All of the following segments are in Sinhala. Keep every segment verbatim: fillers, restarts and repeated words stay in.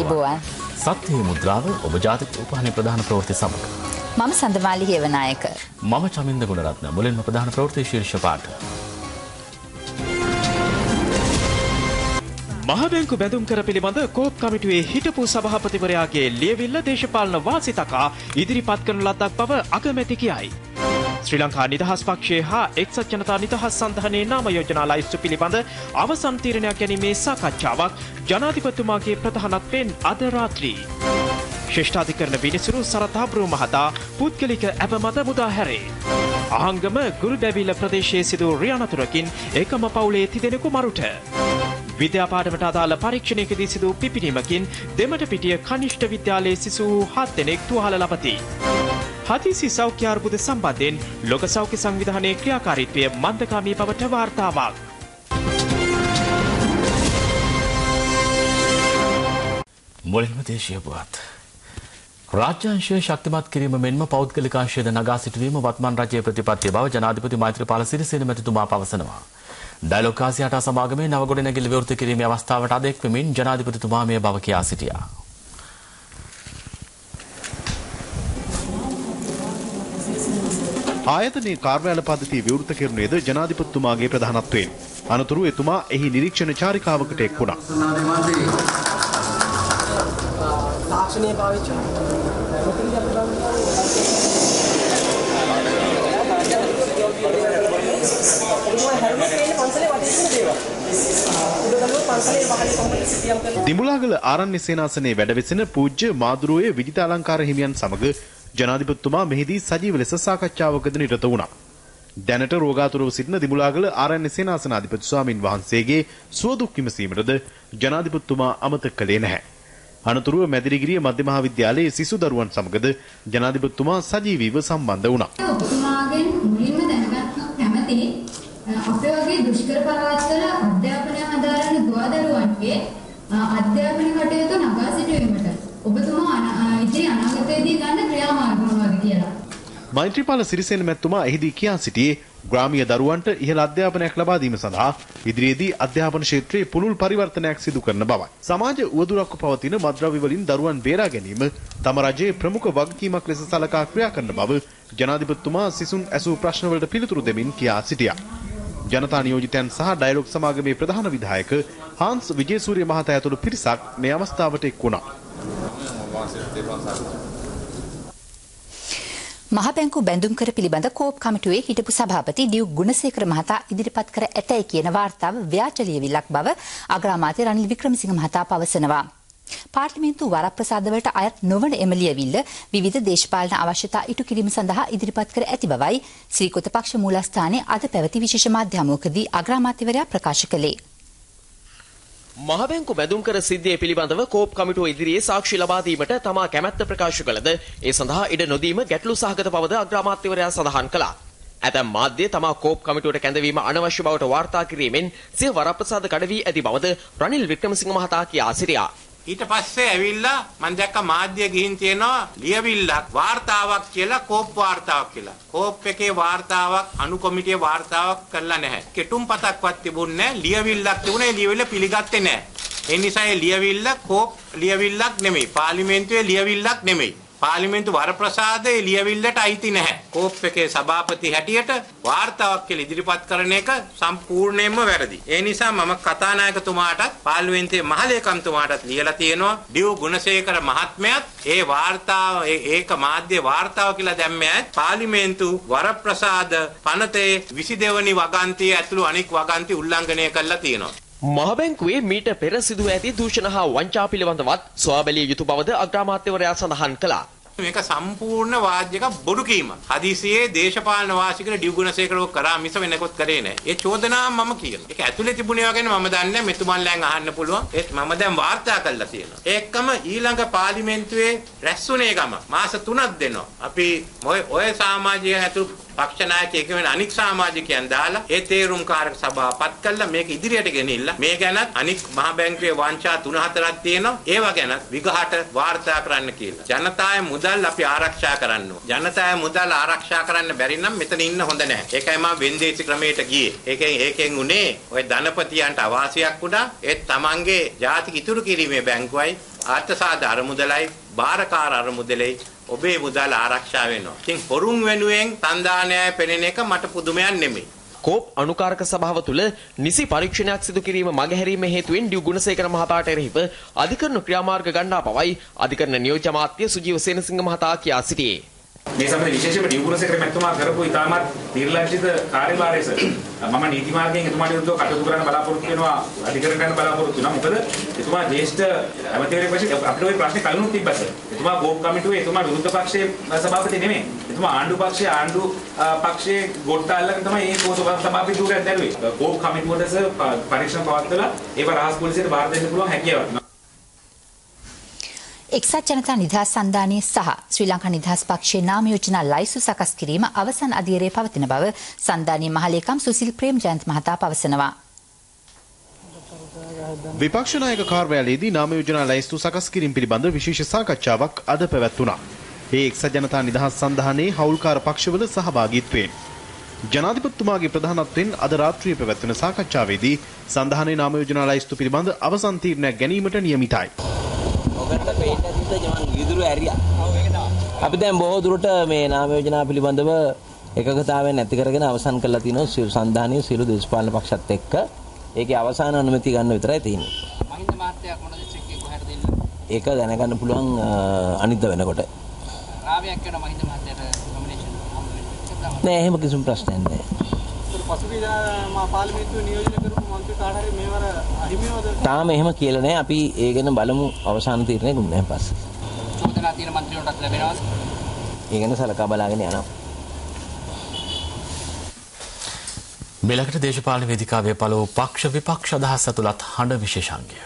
අයිබෝවන්. සත්‍ය මුද්‍රාව ඔබ ජාතික උපහානයේ ප්‍රධාන ප්‍රවෘත්ති සමග. මම සඳමාලි හේවනායක. මම චමින්ද ගුණරත්න. මුලින්ම ප්‍රධාන ප්‍රවෘත්ති ශීර්ෂ පාඨ. මහබැංකු බැඳුම් කර පිළිබඳ කෝප් කමිටුවේ හිටපු සභාපතිවරයාගේ ලියවිල්ල දේශපාලන වාසිතකා ඉදිරිපත් කරන ලද්දක් බව අගමැති කියයි. ශ්‍රී ලංකා නිදහස් පක්ෂයේ හා එක්සත් ජනතා නිදහස් සන්ධානයේ නාම යෝජනා ලයිස්තු පිළිබඳ අවසන් තීරණයක් ගැනීමේ සාකච්ඡාවක් ජනාධිපතිතුමාගේ ප්‍රධානත්වයෙන් අද රාත්‍රී. ශ්‍රේෂ්ඨාධිකරණ විනිසුරු සරත් අබ්‍රෝ මහතා පුද්ගලික ඇප මත මුදා හැරේ. අහංගම ගුරුදැවිල ප්‍රදේශයේ සිදු රියනතුරකින් එකම පවුලේ තිදෙනෙකු මරුට. විද්‍යාපාඩමට අදාළ පරීක්ෂණයකදී සිදු පිපිනීමකින් දෙමට පිටිය කනිෂ්ඨ විද්‍යාලයේ සිසු හත් දෙනෙක් තුවාල ලබති. හදිසි සෞඛ්‍ය අර්බුද සම්බන්ධයෙන් ලෝක සෞඛ්‍ය සංවිධානයේ ක්‍රියාකාරීත්වය මන්දකාමී බවට වාර්තාවක්. මුලින්ම දේශීය පුවත්. රාජ්‍යාංශය ශක්තිමත් කිරීම මෙන්ම පෞද්ගලික අංශයද නගා සිටුවීම වත්මන් රජයේ ප්‍රතිපත්තිය බව ජනාධිපති මෛත්‍රීපාල සිරිසේන මැතිතුමා පවසනවා. ඩයලොග් කාසියාට සමාගමේ නවගොඩනැගිලි විවෘත කිරීමේ අවස්ථාවට අද එක්වෙමින් ජනාධිපතිතුමා මේ බව කියා සිටියා. ආයතනයේ කාර්යාල පද්ධතිය විවෘත කෙරුණේද ජනාධිපතිතුමාගේ ප්‍රධානත්වයෙන්. අනතුරු එතුමා එහි නිරීක්ෂණ චාරිකාවකට එක් වුණා. තාක්ෂණීය පාවිච්චි දිඹුලාගල ආරණ්‍ය සේනාසනයේ වැඩවෙසෙන පූජ්‍ය මාදුරුවේ විජිත අලංකාර හිමියන් සමග ජනාධිපතිතුමා මෙහිදී සජීව ලෙස සාකච්ඡාවකදී නිරත වුණා. දැනට රෝගාතුරව සිටින දිඹුලාගල ආරණ්‍ය සේනාසනාධිපති ස්වාමින් වහන්සේගේ සුවදුක් විමසීමටද ජනාධිපතිතුමා අමතක කළේ නැහැ. අනතුරුව මැදිරිගිරිය මධ්‍ය මහාවිද්‍යාලයේ සිසු දරුවන් සමගද ජනාධිපතිතුමා සජීවීව සම්බන්ධ වුණා. ඔබතුමාගෙන් මුලින්ම දැනගන්න කැමති අපේ වගේ දුෂ්කර පළාත්වල අධ්‍යාපනය හදාරන දුවදරුවන්ගේ අධ්‍යාපන කටයුතු නගා සිටුවීමට ඔබතුමා ඉදිරි අනාගතයේදී ගන්න ක්‍රියාමාර්ග මොනවද කියලා. මෛත්‍රීපාල සිරිසේන මැතිතුමා එහිදී කියා සිටියේ ග්‍රාමීය දරුවන්ට ඉහළ අධ්‍යාපනයක් ලබා දීම සඳහා ඉදිරියේදී අධ්‍යාපන ක්ෂේත්‍රයේ පුළුල් පරිවර්තනයක් සිදු කරන බවයි. සමාජ උවදුරක්ව පවතින මත්ද්‍රව්‍ය වලින් දරුවන් බේරා ගැනීම තම රජයේ ප්‍රමුඛ වගකීමක් ලෙස සලකා ක්‍රියා කරන බව ජනාධිපතිතුමා සිසුන් ඇසූ ප්‍රශ්නවලට පිළිතුරු දෙමින් කියා සිටියා. ජනතා නියෝජිතයන් සහ ඩයලොග් සමාගමේ ප්‍රධාන විධායක හාන්ස් විජේසූරිය මහතා ඇතුළු පිරිසක් මේ අවස්ථාවට එක් වුණා. මහබැංකු බැඳුම් කර පිළිබඳ කෝප් කමිටුවේ හිටපු සභාපති ඩියුක් ගුණසේකර මහතා ඉදිරිපත් කර ඇතැයි කියන වාර්තාව ව්‍යාජ ලියවිල්ලක් බව අග්‍රාමාත්‍ය රනිල් වික්‍රමසිංහ මහතා පවසනවා. පාර්ලිමේන්තු වරප්‍රසාද වලට අයත් නොවන එම ලියවිල්ල විවිධ දේශපාලන අවශ්‍යතා ඉටු කිරීම සඳහා ඉදිරිපත් කර ඇති බවයි ශ්‍රීකොත පක්ෂ මූලස්ථානයේ අද පැවති විශේෂ මාධ්‍යමෝකදී අග්‍රාමාත්‍යවරයා ප්‍රකාශ කළේ. මහබැංකු බැඳුම් කර සිද්ධිය පිළිබඳව කෝප් කමිටුව ඉදිරියේ සාක්ෂි ලබා දීමට තමා කැමැත්ත ප්‍රකාශ කළද ඒ සඳහා ඉඩ නොදීම ගැටලු සහගත බවද අග්‍රාමාත්‍යවරයා සඳහන් කළා. ඇතැම් මාධ්‍ය තමා කෝප් කමිටුවට කැඳවීම අනවශ්‍ය බවට වාර්තා කිරීමෙන් සිය වරප්‍රසාද කඩ වී ඇති බවද රනිල් වික්‍රමසිංහ මහතා කියා සිටියා. ඊට පස්සේ ඇවිල්ලා මම දැක්ක මාධ්‍ය ගිහින් තියෙනවා ලියවිල්ලක් වාර්තාවක් කියලා කෝප් වාර්තාවක් කියලා. කෝප් එකේ වාර්තාවක් අනු කොමිටියේ වාර්තාවක් කරලා නැහැ. කෙටුම්පතක්වත් තිබුණේ නැහැ. ලියවිල්ලක් තිබුණේ ලියවිල්ල පිළිගත්තේ නැහැ. ඒ නිසා ඒ ලියවිල්ල කෝප් ලියවිල්ලක් නෙමෙයි. පාර්ලිමේන්තුවේ ලියවිල්ලක් නෙමෙයි. පාර්ලිමේන්තු වරප්‍රසාදයේ ලියවිල්ලට අයිති නැහැ. කෝප් එකේ සභාපති හැටියට වාර්තාවක් කියලා ඉදිරිපත් කරන එක සම්පූර්ණයෙන්ම වැරදි. ඒ නිසා මම කතානායකතුමාටත් පාර්ලිමේන්තුවේ මහලේකම්තුමාටත් ලියලා තියෙනවා ඩියු ගුණසේකර මහත්මයාත් ඒ වාර්තාව ඒක මාධ්‍ය වාර්තාව කියලා දැම්මේ පාර්ලිමේන්තු වරප්‍රසාද පනතේ විසි දෙවනි වගන්තිය ඇතුළු අනෙක් වගන්ති උල්ලංඝනය කරලා තියෙනවා. මහබැංකුවේ මීට පෙර සිදුව ඇති දූෂණ හා වංචා පිළිබඳවත් සොයා බැලිය යුතු බවද අග්‍රාමාත්‍යවරයා සඳහන් කළා. මේක සම්පූර්ණ වාද්‍යක බොරු කීම. හදිසියේ දේශපාලන වාසිකර ඩියු ගුණසේකරව කරා මිස වෙනකොත් කරේ නැහැ. ඒ චෝදනාව මම කියනවා. ඒක ඇතුලේ තිබුණේ වගේනේ මම දන්නේ මෙතුමන්ලෙන් අහන්න පුළුවන්. ඒත් මම දැන් වාර්තා කරලා තියෙනවා. ඒකම ඊළඟ පාර්ලිමේන්තුවේ රැස්ුනේ ගම මාස තුනක් දෙනවා. අපි ඔය ඔය සමාජයේ ඇතුළු පක්ෂ නායකයෙක් වෙන අනික් සමාජිකයන් දාලා ඒ තේරුම්කාරක සභාව පත් කළා මේක ඉදිරියට ගෙනිල්ලා මේ ගැනත් අනික් මහ බැංකුවේ වංචා තුන හතරක් තියෙනවා ඒවා ගැනත් විගහට වාර්තා කරන්න කියලා. ජනතාවේ මුදල් අපි ආරක්ෂා කරන්න ඕන. ජනතාවේ මුදල් ආරක්ෂා කරන්න බැරි නම් මෙතන ඉන්න හොඳ නැහැ. ඒකයි මම වෙන්දේසි ක්‍රමයට ගියේ. ඒකෙන් ඒකෙන් උනේ ඔය ධනපතියන්ට අවාසියක් වුණා. ඒ තමන්ගේ ජාතික ඉතුරු කිරීමේ බැංකුවයි ආර්ථසාධ අරමුදලයි බාරකාර අරමුදලයි ඔබේ මුදල් ආරක්ෂා වෙනවා. ඉතින් හොරුන් වෙනුවෙන් සංධානයයි පෙනෙන එක මට පුදුමයක් නෙමෙයි. කෝප් අනුකාරක සභාව තුළ නිසි පරීක්ෂණයක් සිදු කිරීම මගහැරීම හේතුවෙන් ඩියු ගුණසේකර මහතාට එරෙහිව අධිකරණ ක්‍රියාමාර්ග ගන්නා බවයි අධිකරණ නියෝජ්‍ය අමාත්‍ය සුජීව සේනසිංහ මහතා කියා සිටියේ. මේ සම්බන්ධ විශේෂයෙන්ම ඩියු ගුණසේකර මැතිතුමා කරපු ඉතාමත් නිර්ලජ්ජිත කාර්යභාරය සර් මම නීති මාර්ගයෙන් එතුමාට විරුද්ධව කටයුතු කරන්න බලාපොරොත්තු වෙනවා අධිකරණ කරන්න බලාපොරොත්තු වෙනවා මොකද එතුමා ජ්‍යෙෂ්ඨ ඇමතිවරයෙක් වශයෙන් අපිට ওই ප්‍රශ්නේ කලිනුත් තිබ්බා සර් එතුමා කෝප් කමිටුවේ එතුමා විරුද්ධ පක්ෂයේ සභාපති නෙමෙයි එතුමා ආණ්ඩු පක්ෂයේ ආණ්ඩු පක්ෂයේ ගොඩට අල්ලගෙන තමයි මේ කෝප් සභාපති දුරයක් දැරුවේ කෝප් කමිටුවට සර් පරීක්ෂණ පවත්වලා ඒව රහස් පොලිසියට බාර දෙන්න පුළුවන් හැකියාවක් එක්සත් ජනතා නිදහස් සන්ධානයේ සහ ශ්‍රී ලංකා නිදහස් පක්ෂයේ නාම යෝජනා ලයිසු සකස් කිරීම අවසන් අධීරයේ පවතින බව සන්ධානයේ මහලේකම් සුසිල් ප්‍රේමජයන්ත මහතා පවසනවා. විපක්ෂ නායක කාර්යාලයේදී නාම යෝජනා ලයිස්තු සකස් කිරීම පිළිබඳ විශේෂ සාකච්ඡාවක් අද පැවැත්වුණා. ඒ එක්සත් ජනතා නිදහස් සන්ධානයේ හවුල්කාර පක්ෂවල සහභාගීත්වයෙන් ජනාධිපතිතුමාගේ ප්‍රධානත්වයෙන් අද රාත්‍රියේ පැවැත්වෙන සාකච්ඡාවේදී සන්ධානයේ නාම යෝජනා ලයිස්තු පිළිබඳ අවසන් තීරණයක් ගැනීමට නියමිතයි. අපි දැන් බොහෝ දුරට මේ නාම යෝජනා පිළිබඳව එකගතාවයෙන් නැති කරගෙන අවසන් කරලා තිනවා සියලු සන්ධානීය සියලු දේශපාලන පක්ෂත් එක්ක. ඒකේ අවසාන අනුමැතිය ගන්න විතරයි තියෙන්නේ. මහින්ද මාත්‍යා කොන දිස්ත්‍රික්කේ කොහෙද දෙන්නේ? ඒක දැනගන්න පුළුවන් අනිද්දා වෙනකොට. රාවයක් කරන මහින්ද මාත්‍යාට නොමිනේෂන් හම්බ වෙන්නේ. නෑ එහෙම කිසිම ප්‍රශ්නයක් නෑ. පසුගිය මා පාර්ලිමේන්තුවේ නියෝජනය කරපු මන්ත්‍රී කාට හරි මේවර අහිමිවද? තාම එහෙම කියලා නෑ. අපි ඒ ගැන බලමු අවසාන තීරණය ගුණයෙන් පස්සේ. චෝදනා තියෙන මන්ත්‍රීවරුන්ටත් ලැබෙනවද? ඒ ගැන සලකා බලාගෙන යනවා. මෙලකට දේශපාලන වේදිකාවේ පළවු පක්ෂ විපක්ෂ අදහස් ඇතුළත් හඬ විශේෂාංගය.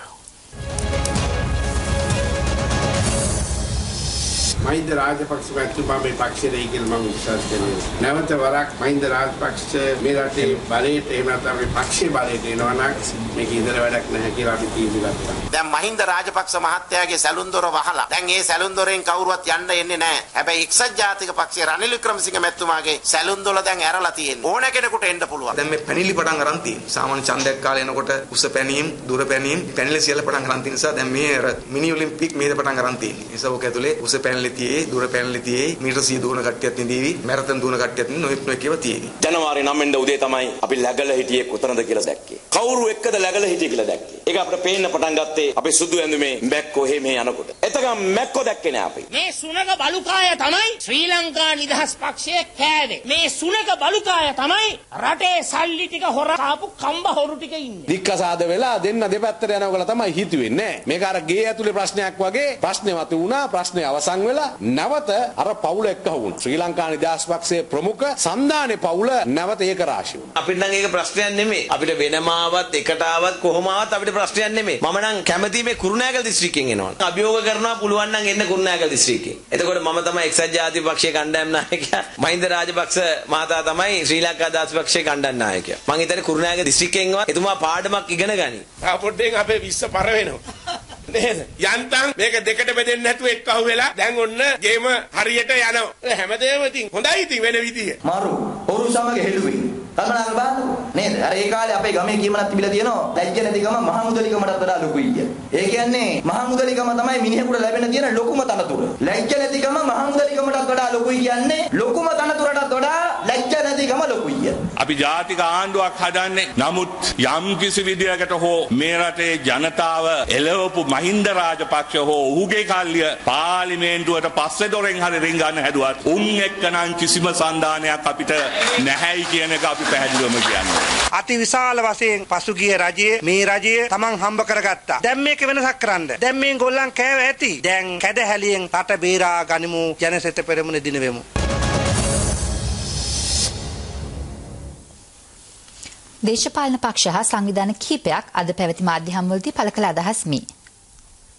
මහින්ද රාජපක්ෂ මැතිතුමා මේ පක්ෂයට එයි කියලා මම විශ්වාස කරනවා. නැවත වරක් මහින්ද රාජපක්ෂ මේ රටේ බලයට එහෙම නැත්නම් මේ පක්ෂයේ බලයට එනවා නම් මේක ඉඳලා වැඩක් නැහැ කියලා අපි තීන්දුව ගත්තා. දැන් මහින්ද රාජපක්ෂ මහත්තයාගේ සැලුන් දොර වහලා දැන් ඒ සැලුන් දොරෙන් කවුරුවත් යන්න එන්නේ නැහැ. හැබැයි එක්සත් ජාතික පක්ෂයේ රනිල් වික්‍රමසිංහ මැතිතුමාගේ සැලුන් දොර දැන් ඇරලා තියෙනවා. ඕන කෙනෙකුට එන්න පුළුවන්. දැන් මේ පැනිලි පටන් අරන් තියෙනවා. සාමාන්‍ය ඡන්දයක් කාලේ එනකොට උස පැනීම්, දුර පැනීම්, පැනිලි සියල්ල පටන් අරන් තියෙන නිසා දැන් මේ මිනි ඔලිම්පික් මේක පටන් අරන් තියෙනවා. ඒ නිසා ඔක ඇතුලේ උස පැනලි තියේ, දුර පැනලි තියේ, මීටර සිය දුවන කට්ටියත් ඉඳීවි, මැරතන් දුවන කට්ටියත් නොයෙක් නොයෙක් ඒවා තියෙවි. ජනවාරි නවය වෙනිදා උදේ තමයි අපි läගල හිටියේ කොතනද කියලා දැක්කේ. කවුරු එක්කද läගල හිටියේ කියලා දැක්කේ. ඒක අපිට පේන්න පටන් ගත්තේ අපි සුදු ඇඳුමේ මැක්කෝ එහෙ මෙහෙ යනකොට. එතකම් මැක්කෝ දැක්කේ නෑ අපි. මේ සුනක බලුකාය තමයි ශ්‍රී ලංකා නිදහස් පක්ෂයේ කෑවේ. මේ සුනක බලුකාය තමයි රටේ සල්ලි ටික හොර කාපු කම්බ හොරු ටික ඉන්නේ. දික්කසාද වෙලා දෙන්න දෙපැත්තට යනවා කියලා තමයි හිතුවේ නෑ. මේක අර ගේ ඇතුලේ ප්‍රශ්නයක් වගේ ප්‍රශ්නේ මතු වුණා. ප්‍රශ්නේ අවසන් වෙලා නැවත අර පවුල එක්ක වුණා. ශ්‍රී ලංකා නිදහස් පක්ෂයේ ප්‍රමුඛ සන්ධානයේ පවුල නැවත ඒක රාශි වුණා. අපිට නම් ඒක ප්‍රශ්නයක් නෙමෙයි. අපිට වෙනමාවත් එකටාවත් කොහොමාවත් අපිට ප්‍රශ්නයක් නෙමෙයි. මම නම් කැමති මේ කුරුණෑගල දිස්ත්‍රික්කයෙන් එනවා. අභියෝග කරනවා පුළුවන් නම් එන්න කුරුණෑගල දිස්ත්‍රික්කයෙන්. එතකොට මම තමයි එක්සත් ජාතික පක්ෂයේ කණ්ඩායම් නායකයා. මහින්ද රාජපක්ෂ මහතා තමයි ශ්‍රී ලංකා දාස් පක්ෂයේ කණ්ඩායම් නායකයා. මම හිතන්නේ කුරුණෑගල දිස්ත්‍රික්කයෙන්වත් එතුමා පාඩමක් ඉගෙන ගනි. පොඩ්ඩෙන් අපේ විශ්ස පර වෙනවා. නේද? යන්තම් මේක දෙකට බෙදෙන්න නැතුව එක්කහුව වෙලා දැන් ඔන්න ගේම හරියට යනවා. හැමදේම ඉතින් හොඳයි ඉතින් වෙන විදිය. මාරු ඔරු සමග හෙළුවේ. කල්පනා බලන්න නේද? අර ඒ කාලේ අපේ ගමේ කියමනක් තිබිලා තියෙනවා. ලැජ්ජ නැතිකම මහා මුදලිකමටත් වඩා ලොකුයි කිය. ඒ කියන්නේ මහා මුදලිකම තමයි මිනිහෙකුට ලැබෙන තියෙන ලොකුම තනතුර. ලැජ්ජ නැතිකම මහා මුදලිකමටත් වඩා ලොකුයි කියන්නේ ලොකුම තනතුරටත් වඩා ලැජ්ජ නැතිකම ලොකුයි කිය. අපි ජාතික ආණ්ඩුවක් හදන්නේ. නමුත් යම් කිසි විදියකට හෝ මේ රටේ ජනතාව එළවපු මහින්ද රාජපක්ෂ හෝ ඔහුගේ කල්ලිය පාර්ලිමේන්තුවට පස්සේ දොරෙන් හරි රින්ගන්න හැදුවත් උන් එක්ක නම් කිසිම සන්ධානයක් අපිට නැහැයි කියන එක අපි පැහැදිලිවම කියන්නේ. අති විශාල වශයෙන් පසුගිය රජයේ මේ රජයේ තමන් හම්බ කරගත්තා. දැන් මේක වෙනසක් කරන්න. දැන් මේ ගොල්ලන් කෑව ඇති. දැන් කැදහැලියෙන් රට බේරා ගනිමු. ජනසෙත පෙරමුණ දින වෙමු. දේශපාලන පක්ෂ හා සංවිධාන කිහිපයක් අද පැවති මාධ්‍ය හමුවලදී පළ කළ අදහස් මී.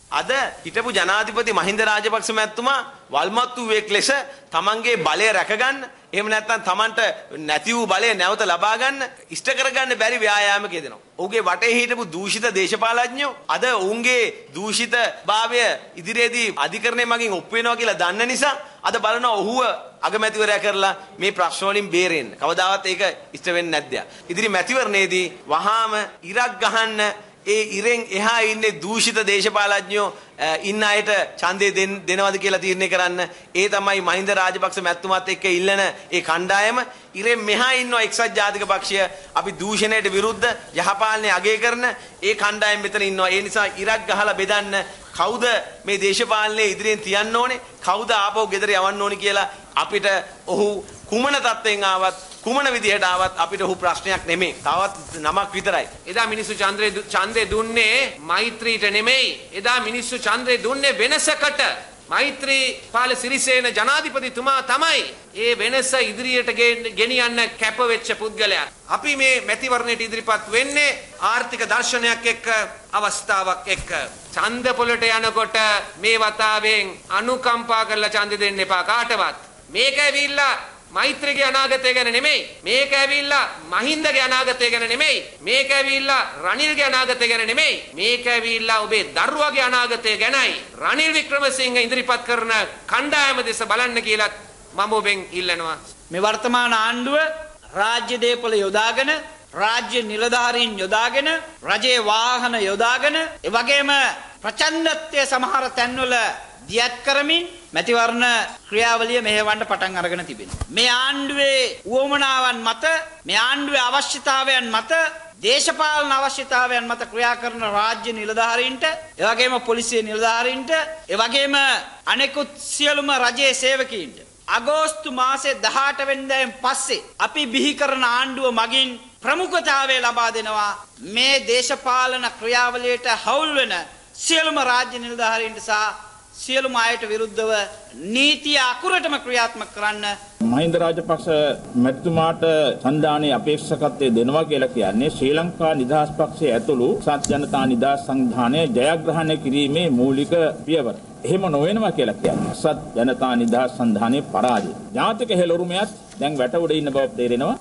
අද හිටපු ජනාධිපති මහින්ද රාජපක්ෂ මැතිතුමා වල්මත්තු වේක් ලෙස තමන්ගේ බලය රැකගන්න එහෙම නැත්නම් තමන්ට නැති වූ බලය නැවත ලබා ගන්න ඉෂ්ට කරගන්න බැරි ව්‍යායාමක යෙදෙනවා. ඔහුගේ වටේ හිටපු දූෂිත දේශපාලඥයෝ අද ඔවුන්ගේ දූෂිත භාවය ඉදිරියේදී අධිකරණය මගින් ඔප්පු වෙනවා කියලා දන්න නිසා අද බලනවා ඔහුව අගමැතිවරයා කරලා මේ ප්‍රශ්න වලින් බේරෙන්න. කවදාවත් ඒක ඉෂ්ට වෙන්නේ නැද්ද? ඉදිරි මැතිවරණයේදී වහාම ඉරක් ගහන්න ඒ ඉරෙන් එහා ඉන්නේ දූෂිත දේශපාලඥයෝ ඉන්න අයට ඡන්දේ දෙනවද කියලා තීරණය කරන්න. ඒ තමයි මහින්ද රාජපක්ෂ මැතිතුමාත් එක්ක ඉල්ලන ඒ කණ්ඩායම. ඉරෙන් මෙහා ඉන්නවා එක්සත් ජාතික පක්ෂය අපි දූෂණයට විරුද්ධ යහපාලනය අගය කරන ඒ කණ්ඩායම මෙතන ඉන්නවා. ඒ නිසා ඉරක් ගහලා බෙදන්න කවුද මේ දේශපාලනයේ ඉදිරියෙන් තියන්න ඕනේ කවුද ආපහු ගෙදර යවන්න ඕනේ කියලා අපිට ඔහු කුමන තත්ත්වෙන් ආවත් කුමන විදිහට ආවත් අපිට ඔහු ප්‍රශ්නයක් නෙමෙයි. තවත් නමක් විතරයි. එදා මිනිස්සු ඡන්දේ ඡන්දේ දුන්නේ මෛත්‍රීට නෙමෙයි. එදා මිනිස්සු ඡන්දේ දුන්නේ වෙනසකට. මෛත්‍රීපාල සිරිසේන ජනාධිපතිතුමා තමයි ඒ වෙනස ඉදිරියට ගෙනියන්න කැප වෙච්ච පුද්ගලයා. අපි මේ මැතිවරණයට ඉදිරිපත් වෙන්නේ ආර්ථික දර්ශනයක් එක්ක අවස්ථාවක් එක්ක. ඡන්ද පොලට යනකොට මේ වතාවෙන් අනුකම්පා කරලා ඡන්ද දෙන්න එපා කාටවත්. මේක ඇවිල්ලා මෛත්‍රීගේ අනාගතය ගැන නෙමෙයි. මේක ඇවිල්ලා මහින්දගේ අනාගතය ගැන නෙමෙයි. මේක ඇවිල්ලා රනිල්ගේ අනාගතය ගැන නෙමෙයි. මේක ඇවිල්ලා ඔබේ දරුවගේ අනාගතය ගැනයි. රනිල් වික්‍රමසිංහ ඉදිරිපත් කරන කණ්ඩායම දෙස බලන්න කියලා මම ඔබෙන් ඉල්ලනවා. මේ වර්තමාන ආණ්ඩුව රාජ්‍ය දේපොළ යොදාගෙන රාජ්‍ය නිලධාරීන් යොදාගෙන රජයේ වාහන යොදාගෙන ඒ වගේම ප්‍රචණ්ඩත්වයේ සමහර තැන්වල දියත් කරමින් මැතිවරණ ක්‍රියාවලිය මෙහෙවන්න පටන් අරගෙන තිබෙනවා. මේ ආණ්ඩුවේ උවමනාවන් මත මේ ආණ්ඩුවේ අවශ්‍යතාවයන් මත දේශපාලන අවශ්‍යතාවයන් මත ක්‍රියා කරන රාජ්‍ය නිලධාරීන්ට ඒ වගේම පොලිසිය නිලධාරීන්ට ඒ වගේම අනෙකුත් සියලුම රජයේ සේවකීන්ට අගෝස්තු මාසේ දහඅට වෙනිදායෙන් පස්සේ අපි බිහි කරන ආණ්ඩුව මගින් ප්‍රමුඛතාවය ලබා දෙනවා මේ දේශපාලන ක්‍රියාවලියට හවුල් වෙන සියලුම රාජ්‍ය නිලධාරීන්ට සහ සියලුම අයට විරුද්ධව නීතිය අකුරටම ක්‍රියාත්මක කරන්න මහින්ද රාජපක්ෂ මැතිතුමාට ඡන්දානයේ අපේක්ෂකත්වය දෙනවා කියලා කියන්නේ ශ්‍රී ලංකා නිදහස් පක්ෂයේ ඇතුළු සත් ජනතා නිදහස් සංවිධානය ජයග්‍රහණය කිරීමේ මූලික පියවර. එහෙම නොවෙනවා කියලා කියන්නේ සත් ජනතා නිදහස් සංවිධානයේ පරාජය. ජාතික හෙළොරුමයත් දැන් වැට උඩ ඉන්න බව තේරෙනවා.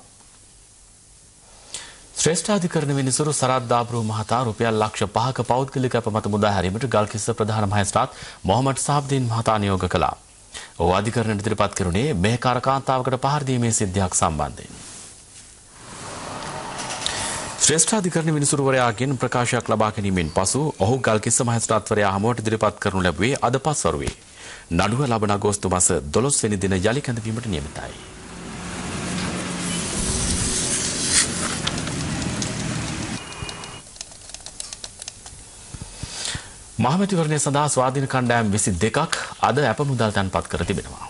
ශ්‍රේෂ්ඨාධිකරණ විනිසුරු සරත් දාබ්රු මහතා රුපියල් ලක්ෂ පහක පෞද්ගලික අපමත මුදා හැරීමට ගල්කිස්ස ප්‍රධාන මහේස්ත්‍රාත් මොහමඩ් සාබ්දීන් මහතා නියෝග කළා. ඔහු අධිකරණයට ඉදිරිපත් කරුණේ මෙහෙකාර කාන්තාවකට පහර දීමේ සිද්ධියක් සම්බන්ධයෙන්. ශ්‍රේෂ්ඨාධිකරණ විනිසුරුවරයාගෙන් ප්‍රකාශයක් ලබා ගැනීමෙන් පසු ඔහු ගල්කිස්ස මහේස්ත්‍රාත්වරයා හමුවට ඉදිරිපත් කරනු ලැබුවේ අද පස්වරුවේ. නඩුව ලබන අගෝස්තු මාස දොළොස් වෙනි දින යලි කැඳවීමට නියමිතයි. මහමැතිවරණය සඳහා ස්වාධීන කණ්ඩායම් විසි දෙකක් අද අප මුදල් තැන්පත් කර තිබෙනවා.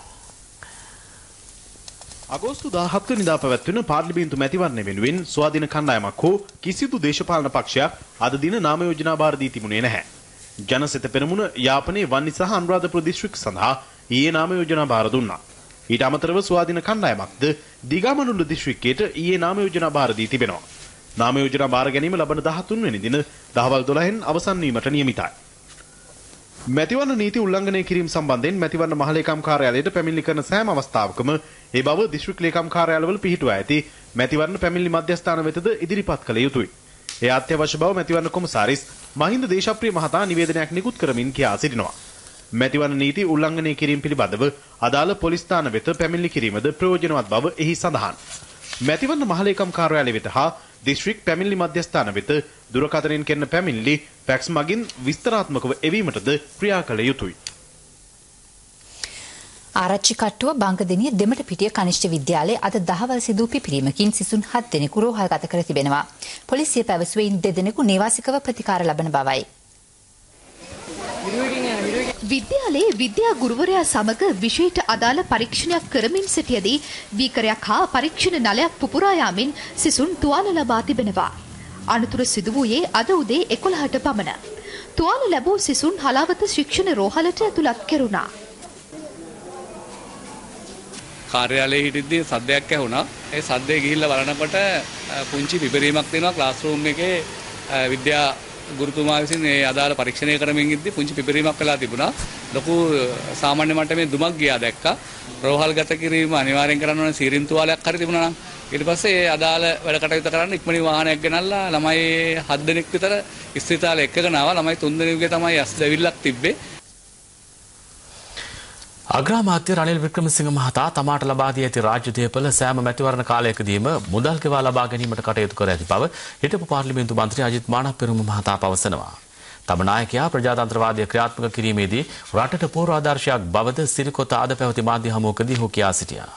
අගෝස්තු දාහත් වෙනිදා පැවැත්වෙන පාර්ලිමේන්තු මැතිවරණය වෙනුවෙන් ස්වාධීන කණ්ඩායමක් හෝ කිසිදු දේශපාලන පක්ෂයක් අද දින නාම යෝජනා බාර දී තිබුණේ නැහැ. ජනසිත පෙරමුණ යාපනයේ වන්නි සහ අනුරාධපුර දිස්ත්‍රික් සඳහා ඊයේ නාම යෝජනා බාර දුන්නා. ඊට අමතරව ස්වාධීන කණ්ඩායමක්ද දිගමනුල්ල දිස්ත්‍රික්කයට ඊයේ නාම යෝජනා බාර දී තිබෙනවා. නාම යෝජනා බාර ගැනීම ලබන දහතුන් වෙනි දින දහවල් දොළහෙන් අවසන් වීමට නියමිතයි. මැතිවරණ නීති උල්ලංඝනය කිරීම සම්බන්ධයෙන් මැතිවරණ මහලේකම් කාර්යාලයට පැමිණිලි කරන සෑම අවස්ථාවකම ඒ බව දිස්ත්‍රික් ලේකම් කාර්යාලවල පිහිටුවා ඇති මැතිවරණ පැමිණිලි මධ්‍යස්ථාන වෙතද ඉදිරිපත් කළ යුතුයි. ඒ අත්‍යවශ්‍ය බව මැතිවරණ කොමසාරිස් මහින්ද දේශප්‍රිය මහතා නිවේදනයක් නිකුත් කරමින් කියා සිටිනවා. මැතිවරණ නීති උල්ලංඝනය කිරීම පිළිබඳව අදාළ පොලිස් ස්ථාන වෙත පැමිණිලි කිරීමද ප්‍රයෝජනවත් බව එහි සඳහන්. මැතිවරණ මහලේකම් කාර්යාලය වෙත හා දිස්ත්‍රික් පැමිණිලි මධ්‍යස්ථාන වෙත දුරකථනයෙන් කෙරෙන පැමිණිලි ෆැක්ස් මගින් විස්තරාත්මකව එවීමටද ක්‍රියා කළ යුතුයි. ආරච්චි කට්ටුව බංගදෙනිය දෙමට පිටිය කනිෂ්ඨ විද්‍යාලයේ අද දහවල් සිදු පිපිරීමකින් සිසුන් හත් දෙනෙකු රෝහල්ගත කර තිබෙනවා. පොලිසිය පැවසුවේ ඉන් දෙදෙනෙකු නේවාසිකව ප්‍රතිකාර ලබන බවයි. විද්‍යාලයේ විද්‍යා ගුරුවරයා සමග විෂයට අදාළ පරීක්ෂණයක් කරමින් සිටියදී බීකරයක් හා පරීක්ෂණ නලයක් පුපුරා යාමින් සිසුන් තුවාල ලබා තිබෙනවා. අනතුර සිදු වූයේ අද උදේ එකොළහට පමණ. තුවාල ලැබූ සිසුන් හලාවත ශික්ෂණ රෝහලට ඇතුළත් කෙරුණා. කාර්යාලයේ හිටිද්දී සද්දයක් ඇහුණා. ඒ සද්දේ ගිහිල්ලා බලනකොට පුංචි පිපිරීමක් තියෙනවා ක්ලාස් රූම් එකේ විද්‍යා ගුරුතුමා විසින් මේ අදාළ පරීක්ෂණය කරමින් ඉද්දී පුංචි පිපිරීමක් වෙලා තිබුණා. ලොකු සාමාන්‍ය මට්ටමේ දුමක් ගියා දැක්කා. රෝහල්ගත කිරීම අනිවාර්යෙන් කරන්න ඕන සීරින් තුවාලයක් හරි තිබුණා නම්. ඊට පස්සේ ඒ අදාළ වැඩ කටයුතු කරන්න ඉක්මනින් වාහනයක් ගෙනල්ලා ළමයි හත් දෙනෙක් විතර ස්ථිතාලේ එක්කගෙන ආවා. ළමයි තුන් දෙනෙකුගේ තමයි ඇස් දෙවිල්ලක් තිබ්බේ. අග්‍රාමාත්‍ය රනිල් වික්‍රමසිංහ මහතා තමාට ලබා දී ඇති රාජ්‍ය දේපල සෑම මැතිවරණ කාලයකදීම මුදල් ගෙවා ලබා ගැනීමට කටයුතු කර ඇති බව හිටපු පාර්ලිමේන්තු මන්ත්‍රී අජිත් මානපෙරුම මහතා පවසනවා. තම නායකයා ප්‍රජාතන්ත්‍රවාදය ක්‍රියාත්මක කිරීමේදී රටට පූර්වාදර්ශයක් බවද සිරිකොත අද පැවති මාධ්‍ය හමුවකදී ඔහු කියා සිටියා.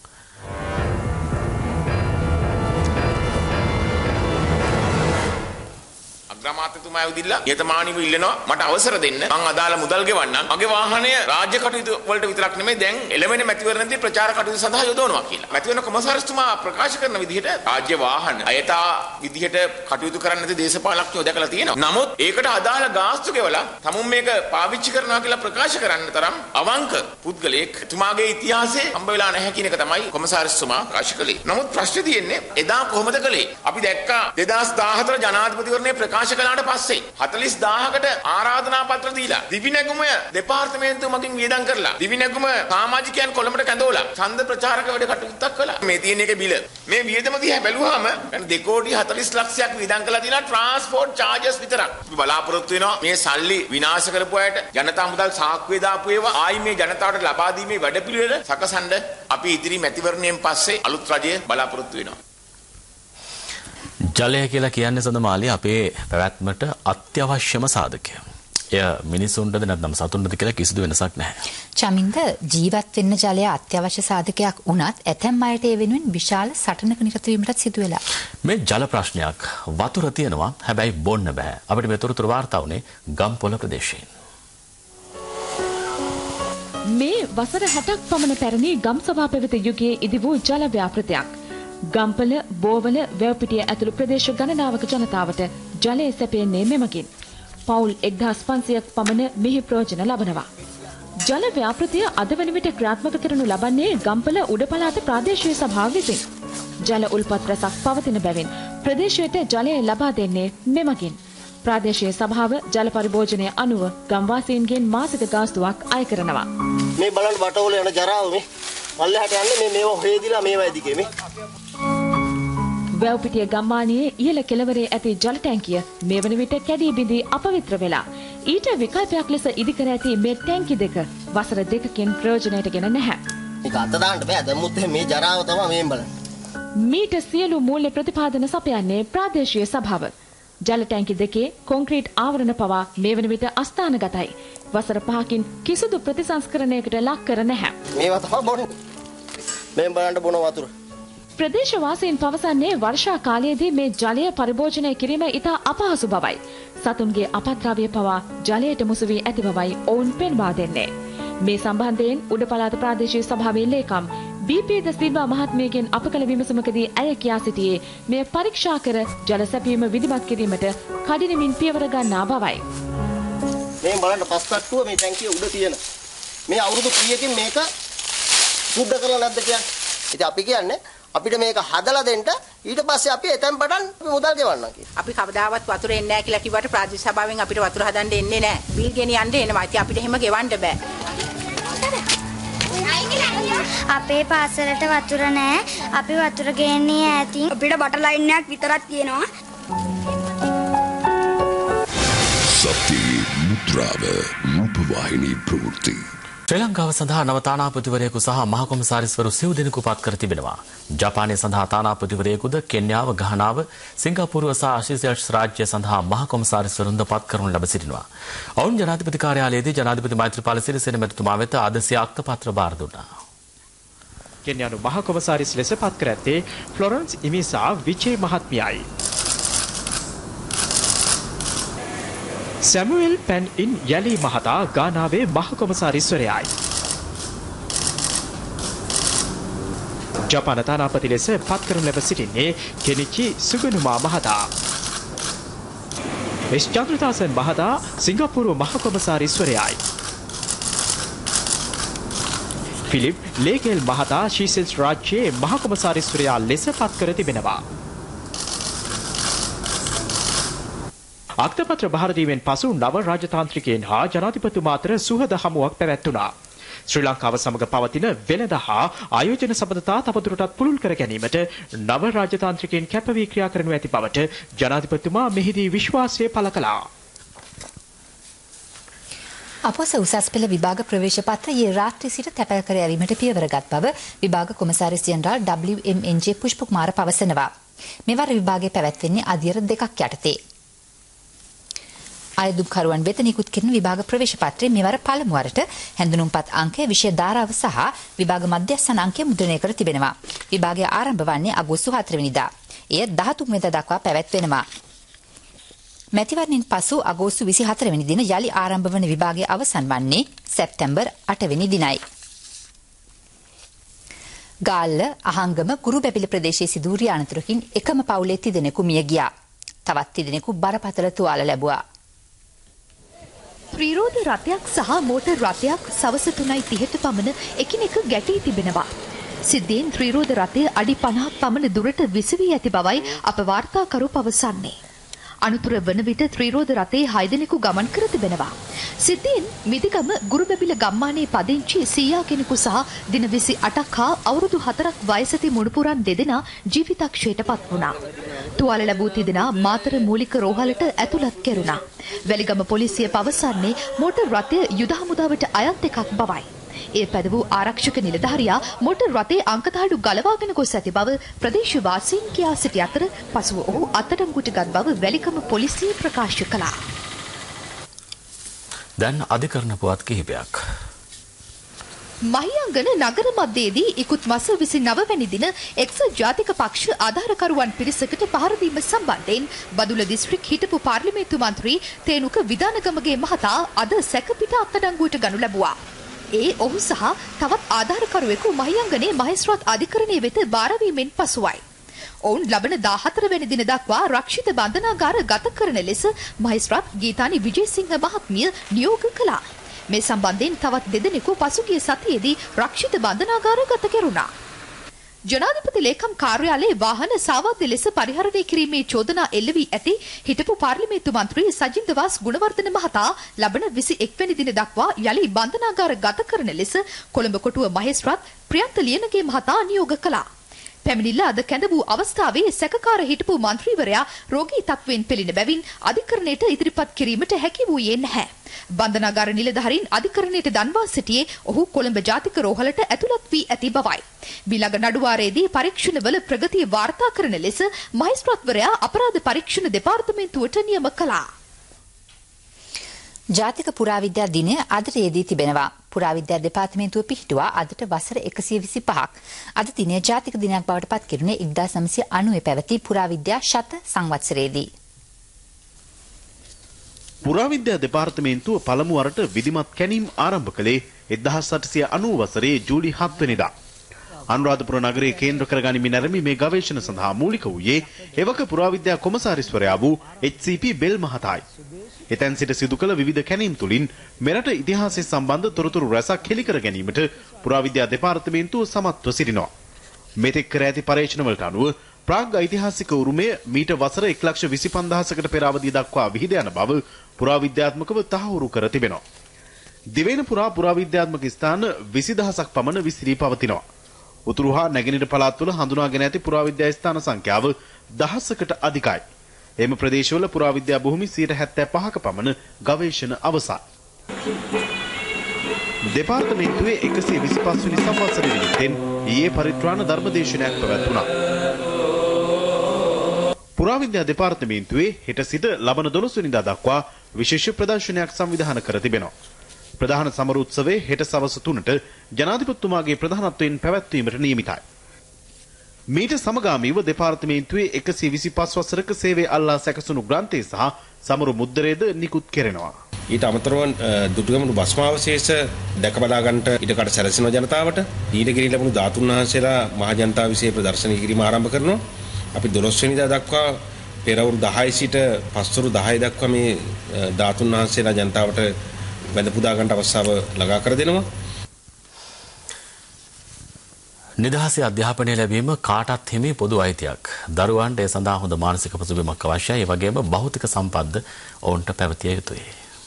අග්‍රාමාත්‍යතුමා ඇවිදilla නියතමානීව ඉල්ලනවා මට අවසර දෙන්න මං අදාළ මුදල් ගෙවන්නම් මගේ වාහනය රාජ්‍ය කටයුතු වලට විතරක් නෙමෙයි දැන් එළවෙන මැතිවරණදී ප්‍රචාර කටයුතු සඳහා යොදවනවා කියලා. මැතිවරණ කොමසාරිස්තුමා ප්‍රකාශ කරන විදිහට රාජ්‍ය වාහන අයථා විදිහට කටයුතු කරන්න නැති දේශපාලනඥයෝ දැකලා තියෙනවා. නමුත් ඒකට අදාළ ගාස්තු ගෙවලා තමුන් මේක පාවිච්චි කරනවා කියලා ප්‍රකාශ කරන්න තරම් අවංක පුද්ගලයෙක් එතුමාගේ ඉතිහාසයේ හම්බ වෙලා නැහැ කියන එක තමයි කොමසාරිස්තුමා ප්‍රකාශ කළේ. නමුත් ප්‍රශ්නේ තියෙන්නේ එදා කොහොමද කළේ? අපි දැක්කා දෙදාස් දාහතර ජනාධිපතිවරණයේ ප්‍රකාශ කළාට පස්සේ හතළිස් දාහකට ආරාධනා පත්‍ර දීලා දිවිනැගුම දෙපාර්තමේන්තුව මගින් වියදම් කරලා දිවිනැගුම සමාජිකයන් කොළඹට කැඳවලා ඡන්ද ප්‍රචාරක වැඩ කටයුත්තක් කළා. මේ තියෙන එක බිල මේ වියදම දිහා බැලුවාම දෙක කෝටි හතළිස් ලක්ෂයක් වියදම් කළා තියෙනවා ට්‍රාන්ස්පෝර්ට් චාර්ජස් විතරක්. අපි බලාපොරොත්තු වෙනවා මේ සල්ලි විනාශ කරපු අයට ජනතා මුදල් සාක්කුවේ දාපු ඒවා ආයි මේ ජනතාවට ලබා දීමේ වැඩපිළිවෙල සකසන්න අපි ඉදිරි මැතිවරණයෙන් පස්සේ අලුත් රජය බලාපොරොත්තු වෙනවා. ජලය කියලා කියන්නේ සඳමාලි අපේ පැවැත්මට අත්‍යවශ්‍යම සාධකය. එය මිනිසුන්ටද නැත්නම් සතුන්ටද කියලා කිසිදු වෙනසක් නැහැ. චමින්ද ජීවත් වෙන්න ජලය අත්‍යවශ්‍ය සාධකයක් වුණත් ඇතැම් අයට ඒ වෙනුවෙන් විශාල සටනක නිරත වීමටත් සිදු වෙලා. මේ ජල ප්‍රශ්නයක් වතුර තියෙනවා හැබැයි බොන්න බෑ. අපිට මේ තොරතුරු වාර්තා වුණේ ගම්පොළ ප්‍රදේශයෙන්. මේ වසර හැටක් පමණ පැරණි ගම්සභා පැවත යුගයේ ඉදි වූ ජල ව්‍යාපෘතයක්. ගම්පල, බෝවල, වැව්පිටිය ඇතුළු ප්‍රදේශ ගණනාවක ජනතාවට ජලය සැපයන්නේ මෙමගින්. පවුල් එක්දහස් පන්සියයක් පමණ මෙහි ප්‍රයෝජන ලබනවා. ජල ව්‍යාපෘතිය අද වන විට ක්‍රියාත්මක කරනු ලබන්නේ ගම්පල උඩ පළාත ප්‍රාදේශීය සභාව විසින්. ජල උල්පත් රැසක් පවතින බැවින් ප්‍රදේශයට ජලය ලබා දෙන්නේ මෙමගින්. ප්‍රාදේශීය සභාව ජල පරිභෝජනය අනුව ගම්වාසීන්ගෙන් මාසික ගාස්තුවක් අය කරනවා. මේ බලන්න බටවල යන ජරාව මේ මල්ලෙහාට යන්නේ මේ මේව හේදිලා මේවයි දිගේ මේ වැව්පිටිය ගම්මානයේ ඉහළ කෙළවරේ ඇති ජල ටැංකිය මේ වන විට කැඩී බිඳී අපවිත්‍ර වෙලා ඊට විකල්පයක් ලෙස ඉදිකර ඇති මේ ටැංකි දෙක වසර දෙකකින් ප්‍රයෝජනයට ගෙන නැහැ. මේක අත දාන්න බෑ දැම්මුත් මේ ජරාව තමයි මේන් බලන්න. මීට සියලු මූල්‍ය ප්‍රතිපාදන සපයන්නේ ප්‍රාදේශීය සභාව. ජල ටැංකි දෙකේ කොන්ක්‍රීට් ආවරණ පවා මේ වන විට අස්ථානගතයි. වසර පහකින් කිසිදු ප්‍රතිසංස්කරණයකට ලක් කර නැහැ. මේවා තමයි බොන්නේ. මේන් බලන්න බොන වතුර. ප්‍රදේශවාසීන් පවසන්නේ වර්ෂා කාලයේදී මේ ජලය පරිභෝජනය කිරීම ඉතා අපහසු බවයි. සතුන්ගේ අපද්‍රව්‍ය පවා ජලයට මුසු වී ඇති බවයි ඔවුන් පෙන්වා දෙන්නේ. මේ සම්බන්ධයෙන් උඩ පළාත ප්‍රාදේශීය සභාවේ ලේකම් බී.පී. ද සිල්වා මහත්මියගෙන් අප කළ විමසුමකදී ඇය කියා සිටියේ මේ පරීක්ෂා කර ජල සැපීම විධිමත් කිරීමට කඩිනමින් පියවර ගන්නා බවයි. මේ බලන්න පස්සක්කුව මේ ටැංකිය උඩ තියෙන. මේ අවුරුදු කීයකින් මේක සුද්ධ කරලා නැද්ද කියන්නේ? ඉතින් අපි කියන්නේ අපිට මේක හදලා දෙන්න ඊට පස්සේ අපි එතෙන් පටන් මුදල් ගෙවන්නම් කියලා. අපි කවදාවත් වතුර එන්නේ නැහැ කියලා කිව්වට ප්‍රාදේශීය සභාවෙන් අපිට වතුර හදන්න එන්නේ නැහැ. බිල් ගෙනියන්න එනවා. ඉතින් අපිට එහෙම ගෙවන්න බෑ. අපේ පාසලට වතුර නැහැ. අපි වතුර ගේන්නේ ඈතින්. අපිට බටර් ලයින් එකක් විතරක් තියෙනවා. සත්‍ය මුද්‍රාව රූපවාහිනී ප්‍රවෘත්ති ශ්‍රී ලංකාව සඳහා නව තානාපතිවරයෙකු සහ මහකොමසාරිස්වරු සිව් දෙනෙකු පත් කර තිබෙනවා. ජපානය සඳහා තානාපතිවරයෙකුද කෙන්යාව, ගහනාව, සිංගප්පූරුව සහ ආසියාස් රාජ්‍ය සඳහා මහකොමසාරිස්වරුන්ද පත් කරනු ලැබ සිටිනවා. ඔවුන් ජනාධිපති කාර්යාලයේදී ජනාධිපති මෛත්‍රීපාල සිරිසේන මැතිතුමා වෙත ආදේශ අක්ත පත්‍ර බාර දුන්නා. කෙන්යානු මහකොමසාරිස් ලෙස පත් කර ඇත්තේ ෆ්ලොරන්ස් ඉමිසා විජේ මහත්මියයි. සැමුවෙල් පැන් ඉන් යලි මහතා ගානාවේ මහකොමසාරිස්වරයායි. ජපාන තානාපති ලෙස පත් කරනු ලැබ සිටින්නේ කෙනිචි සුගනුමා මහතා. එස් චන්ද්‍රදාසන් මහතා සිංගප්පූරු මහකොමසාරිස්වරයායි. ෆිලිප් ලේකෙල් මහතා ශීසෙල්ස් රාජ්‍යයේ මහකොමසාරිස්වරයා ලෙස පත් කර තිබෙනවා. අක්තපත්‍ර බහර දීමෙන් පසු නව රාජතාන්ත්‍රිකයන් හා ජනාධිපතිතුමා අතර සුහද හමුවක් පැවැත්වුණා. ශ්‍රී ලංකාව සමග පවතින වෙළඳ හා ආයෝජන සබඳතා තවදුරටත් පුළුල් කර ගැනීමට නව රාජතාන්ත්‍රිකයන් කැපවී ක්‍රියා කරනු ඇති බවට ජනාධිපතිතුමා මෙහිදී විශ්වාසය පළ කළා. අපොස උසස් පෙළ විභාග ප්‍රවේශ පත්‍ර ඊයේ රාත්‍රී සිට තැපැල් කර ඇරීමට පියවරගත් බව විභාග කොමසාරිස් ජෙනරාල් W M N J Pushpakumara පවසනවා. මෙවර විභාගය පැවැත්වෙන්නේ අධියර දෙකක් යටතේ. අයදුම්කරුවන් වෙත නිකුත් කරන විභාග ප්‍රවේශ පත්‍රයේ මෙවර පළමු වරට හැඳුනුම්පත් අංකය, විෂය ධාරාව සහ විභාග මධ්‍යස්ථාන අංකය මුද්‍රණය කර තිබෙනවා. විභාගය ආරම්භ වන්නේ අගෝස්තු හතර වෙනිදා. එය දහතුන් වෙනිදා දක්වා පැවැත්වෙනවා. මැතිවරණයෙන් පසු අගෝස්තු විසිහතර වෙනි දින යලි ආරම්භ වන විභාගය අවසන් වන්නේ සැප්තැම්බර් අට වෙනි දිනයි. ගාල්ල අහංගම කුරු බැබිලි ප්‍රදේශයේ සිදු වූ අනතුරකින් එකම පවුලේ තිදෙනෙකු මිය ගියා. තවත් තිදෙනෙකු බරපතල තුවාල ලැබුවා. ත්‍රිරෝද රථයක් සහ මෝටර් රථයක් සවස තුනයි තිහට පමණ එකිනෙක ගැටී තිබෙනවා. සිද්ධියෙන් ත්‍රිරෝද රථය අඩි පනහක් පමණ දුරට විසවී ඇති බවයි අප වාර්තාකරු පවසන්නේ. අනුතුර වන විට ත්‍රිරෝද රථයේ හය දෙනෙකු ගමන් කර තිබෙනවා. සිද්ධියෙන් මිදිගම ගුරුබැබිල ගම්මානයේ පදිංචි සීයා කෙනෙකු සහ දින විසි අටක් හා අවුරුදු හතරක් වයසති මුණුපුරන් දෙදෙනා ජීවිතක්ෂයට පත් වුණා. තුවාල ලැබූ තිදෙනා මාතර මූලික රෝහලට ඇතුළත් කෙරුණා. වැලිගම පොලිසිය පවසන්නේ මෝටර් රථය යුද හමුදාවට අයත් එකක් බවයි. ඒ පැද වූ ආරක්ෂක නිලධාරියා මෝටර් රථයේ අංකතාඩු ගලවාගෙන ගොස් ඇති බව ප්‍රදේශවාසීන් කියා සිටි අතර පසුව ඔහු අත්අඩංගුවට ගත් බව වැලිගම පොලිසිය ප්‍රකාශ කළා. දැන් අධිකරණ පුවත් කිහිපයක්. මහියංගන නගර මැදයේදී ඉකුත් මාස විසිනව වැනි දින එක්සත් ජාතික පක්ෂ ආධාරකරුවන් පිරිසකට පහර දීම සම්බන්ධයෙන් බදුල්ල දිස්ත්‍රික් හිටපු පාර්ලිමේන්තු මන්ත්‍රී තේනුක විදානගමගේ මහතා අද සැකපිට අත්අඩංගුවට ගනු ලැබුවා. ඒ ඔහු සහ තවත් ආධාරකරුවෙකු මහියංගනේ මහේස්ත්‍රාත් අධිකරණයේ වෙත බාරවීමෙන් පසුවයි. ඔවුන් ලබන දාහතර වෙනි දින දක්වා රක්ෂිත බන්ධනාගාර ගත කරන ලෙස මහේස්ත්‍රාත් ගීතානි විජේසිංහ මහත්මිය නියෝග කළා. මේ සම්බන්ධයෙන් තවත් දෙදෙනෙකු පසුගිය සතියේදී රක්ෂිත බන්ධනාගාර ගත කෙරුණා. ජනාධිපති ලේකම් කාර්යාලයේ වාහන සාවාද්‍ය ලෙස පරිහරණය කිරීමේ චෝදනා එල්ල වී ඇති හිටපු පාර්ලිමේන්තු මන්ත්‍රී සජින්ද වාස් ගුණවර්ධන මහතා ලබන විසි එක් වෙනි දින දක්වා යලි බන්ධනාගාර ගත කරන ලෙස කොළඹ කොටුව මහේස්ත්‍රාත් ප්‍රියන්ත ලියනගේ මහතා නියෝග කළා. පැමිණිල්ල අද කැඳ වූ අවස්ථාවේ සැකකාර හිටපු මන්ත්‍රීවරයා රෝගී තත්ත්වයෙන් පෙළෙන බැවින් අධිකරණයට ඉදිරිපත් කිරීමට හැකි වූයේ නැහැ. බන්ධනාගාර නිලධාරීන් අධිකරණයට දන්වා සිටියේ ඔහු කොළඹ ජාතික රෝහලට ඇතුළත් වී ඇති බවයි. බිලඟ නඩුවාරයේදී පරීක්ෂණවල ප්‍රගතිය වාර්තා කරන ලෙස මහේස්ත්‍රාත්වරයා අපරාධ පරීක්ෂණ දෙපාර්තමේන්තුවට නියම කළා. ජාතික පුරාවිද්‍යා දිනය අදට යෙදී තිබෙනවා. පුරාවිද්‍යා දෙපාර්තමේන්තුව පිහිටුවා අදට වසර එකසිය විසි පහක්. අද දිනය ජාතික දිනයක් බවට පත් කෙරුණේ එක්දාස් නවසිය අනූවේ පැවති පුරාවිද්‍යා ශත සංවත්සරයේදී. පුරාවිද්‍යා දෙපාර්තමේන්තුව පළමු වරට විධිමත් කැණීම් ආරම්භ කළේ එක්දාස් අටසිය අනූ වසරේ ජූලි හත් වෙනිදා. අනුරාධපුර නගරයේ කේන්ද්‍ර කරගනිමින් ආරම්භ මේ ගවේෂණ සඳහා මූලික වූයේ එවක පුරාවිද්‍යා කොමසාරිස්වරයා වූ එච් සී පී බෙල් මහතායි. එතැන් සිට සිදු කළ විවිධ කැණීම් තුළින් මෙරට ඉතිහාසය සම්බන්ධ තොරතුරු රැසක් හෙළි කර ගැනීමට පුරාවිද්‍යා දෙපාර්තමේන්තුව සමත්ව සිටිනවා. මෙතෙක් කර ඇති පරීක්ෂණවලට අනුව ප්‍රාග් ඓතිහාසික උරුමය මීට වසර එක් ලක්ෂ විසි පන්දාහකට පෙර අවධිය දක්වා විහිද යන බව පුරාවිද්‍යාත්මකව තහවුරු කර තිබෙනවා. දිවයින පුරා පුරාවිද්‍යාත්මක ස්ථාන විසි දහසක් පමණ විසිරී පවතිනවා. උතුරු හා නැගෙනහිර පළාත්වල හඳුනාගෙන ඇති පුරාවිද්‍යා ස්ථාන සංඛ්‍යාව දහසකට අධිකයි. එම ප්‍රදේශවල පුරාවිද්‍යා භූමි සියයට හැත්තෑ පහක පමණ ගවේෂණ අවසන්. දෙපාර්තමේන්තුවේ එකසිය විසිපස් වෙනි සංවත්සරය නිමිත්තෙන් ඊයේ පරිත්‍රාණ ධර්මදේශනයක් පැවැත්වුණා. පුරාවිද්‍යා දෙපාර්තමේන්තුවේ හෙට සිට ලබන දොළොස් වෙනිදා දක්වා විශේෂ ප්‍රදර්ශනයක් සංවිධානය කර තිබෙනවා. ප්‍රධාන සමර උත්සවයේ හෙට සවස තුනට ජනාධිපතිතුමාගේ ප්‍රධානත්වයෙන් පැවැත්වීමට නියමිතයි. මීට සමගාමීව දෙපාර්තමේන්තුවේ එකසිය විසිපස් වසරක සේවය අල්ලා සැකසුණු ග්‍රන්ථය සහ සමරු මුද්‍රයද නිකුත් කෙරෙනවා. ඊට අමතරව දුටුගැමුණු භස්මාවශේෂ දැක බලා ගන්නට ඉඩකඩ සැලසෙන ජනතාවට ඊට ගිරී ලැබුණු ධාතුන් වහන්සේලා මහ ජනතාව විසින් ප්‍රදර්ශනය කිරීම ආරම්භ කරනවා. අපි දොළොස් වෙනිදා දක්වා පෙරවරු දහය සිට පස්වරු දහය දක්වා මේ ධාතුන් වහන්සේලා ජනතාවට වැඳ පුදා ගන්නට අවස්ථාව ළඟා කර දෙනවා. නිදහසේ අධ්‍යාපනය ලැබීම කාටත් හිමි පොදු අයිතියක්. දරුවන්ට ඒ සඳහා හොඳ මානසික පසුබිමක් අවශ්‍යයි. ඒ වගේම භෞතික සම්පත්ද ඔවුන්ට පැවතිය යුතුයි.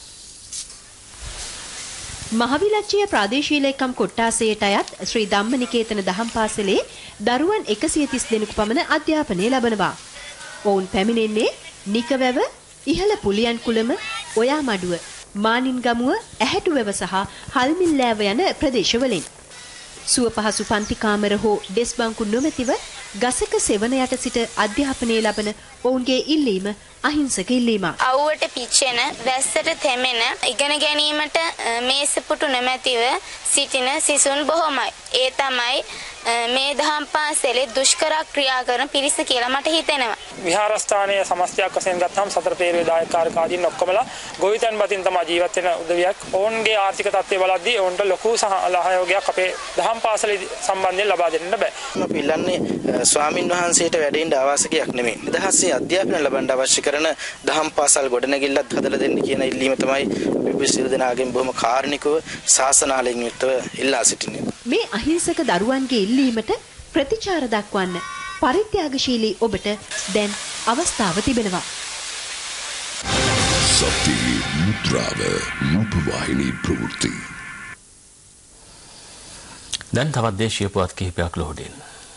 මහවිලච්චිය ප්‍රාදේශීය ලේකම් කොට්ටාසයට අයත් ශ්‍රී ධම්මනිකේතන දහම් පාසලේ දරුවන් එකසිය තිස් දෙනෙකු පමණ අධ්‍යාපනය ලබනවා. ඔවුන් පැමිණෙන්නේ නිකවැව, ඉහළ පුලියන් කුලම, ඔයාමඩුව, මානින්ගමුව, ඇහැටුවැව සහ හල්මිල්ලෑව යන ප්‍රදේශවලින්. සුව පහසු පන්ති කාමර හෝ ඩෙස් බංකු නොමැතිව ගසක සෙවන යට සිට අධ්‍යාපනය ලබන ඔවුන්ගේ ඉල්ලීම අහිංසක ඉල්ලීමක්. අවුවට පිච්චෙන, වැස්සට තෙමෙන, ඉගෙන ගැනීමට මේසපුටු නොමැතිව සිටින සිසුන් බොහොමයි. ඒ තමයි මේ දහම් පාසලේ දුෂ්කර ක්‍රියා කරන පිරිස කියලා මට හිතෙනවා. විහාරස්ථානයේ සමස්තයක් වශයෙන් ගත්තාම සතර පේරුවේ දායකකාරක ආදීන් ඔක්කොමලා ගොවිතැන් බතින් තමයි ජීවත් වෙන උදවියක්. ඔවුන්ගේ ආර්ථික තත්ත්වය බලද්දී ඔවුන්ට ලොකු සහයෝගයක් අපේ දහම් පාසලේ සම්බන්ධයෙන් ලබා දෙන්න බෑ. අපි ඉල්ලන්නේ ස්වාමින් වහන්සේට වැඩෙන්න ආවාසකයක් නෙමෙයි. නිදහසේ අධ්‍යාපනය ලබන්න අවශ්‍ය කරන දහම් පාසල් ගොඩනැගිල්ලත් හදලා දෙන්න කියන ඉල්ලීම තමයි අපි සියලු දෙනාගෙන් බොහොම කාරුණිකව ශාසනාලයෙන් යුක්තව ඉල්ලා සිටින්නේ. මේ අහිංසක දරුවන්ගේ ඉල්ලීමට ප්‍රතිචාර දක්වන්න පරිත්‍යාගශීලී ඔබට දැන් අවස්ථාව තිබෙනවා. සත්‍ය මුද්‍රාව රූපවාහිනී ප්‍රවෘත්ති. දැන් තවත් දේශීය පුවත් කිහිපයක් ලෝඩින්.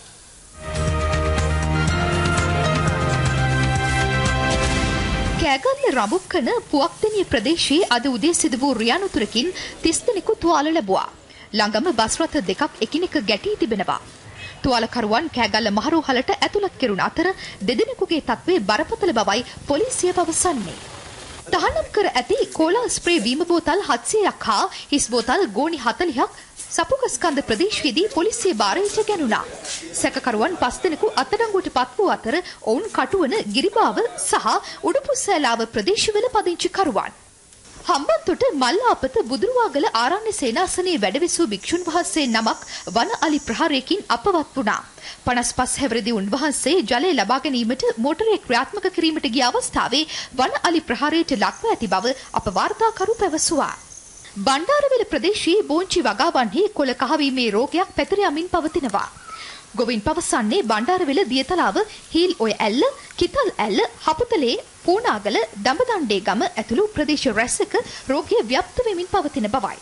කෑගල්ල රඹුක්කන පුවක්දෙනිය ප්‍රදේශයේ අද උදේ සිදු වූ රියනුතුරකින් තිස් දෙනෙකු තුවාල ලැබුවා. ළඟම බස් රථ දෙකක් එකිනෙක ගැටී තිබෙනවා. තුවාලකරුවන් කෑගල්ල මහරෝහලට ඇතුළත් කෙරුණ අතර දෙදෙනෙකුගේ තත්ත්වය බරපතල බවයි පොලිසිය පවසන්නේ. තහනම් කර ඇති කෝලා ස්ප්‍රේ වීම බෝතල් හත්සියයක් හා හිස් බෝතල් ගෝනි හතළිහක් සපුගස්කන්ධ ප්‍රදේශයේදී පොලිසිය භාරයට ගැනුණා. සැකකරුවන් පස් දෙනෙකු අත්අඩංගුවට පත් වූ අතර ඔවුන් කටුවන ගිරිබාව සහ උඩුපුස්සෑලාව ප්‍රදේශවල පදිංචිකරුවන්. හම්බන්තොට මල්ලාපත බුදුරුවාගල ආරණ්‍ය සේනාසනයේ වැඩවිසූ භික්ෂුන් වහන්සේ නමක් වන අලි ප්‍රහාරයකින් අපවත් වුණා. පනස් පහ හැවිරිදි උන්වහන්සේ ජලය ලබා ගැනීමට මෝටරේ ක්‍රියාත්මක කිරීමට ගිය අවස්ථාවේ වන අලි ප්‍රහාරයට ලක්ව ඇති බව අප වාර්තාකරු පැවසුවා. බණ්ඩාරවැල ප්‍රදේශයේ බෝංචි වගාවන්හි කොළ කහවීමේ රෝගයක් පැතිර යමින් පවතිනවා. ගොවින් පවසන්නේ බණ්ඩාරවැල දියතලාව, හීල් ඔය ඇල්ල, කිතල් ඇල්ල, හපතලේ, පූනාගල, දඹදණ්ඩේ ගම ඇතුළු ප්‍රදේශ රැසක රෝගය ව්‍යාප්ත වෙමින් පවතින බවයි.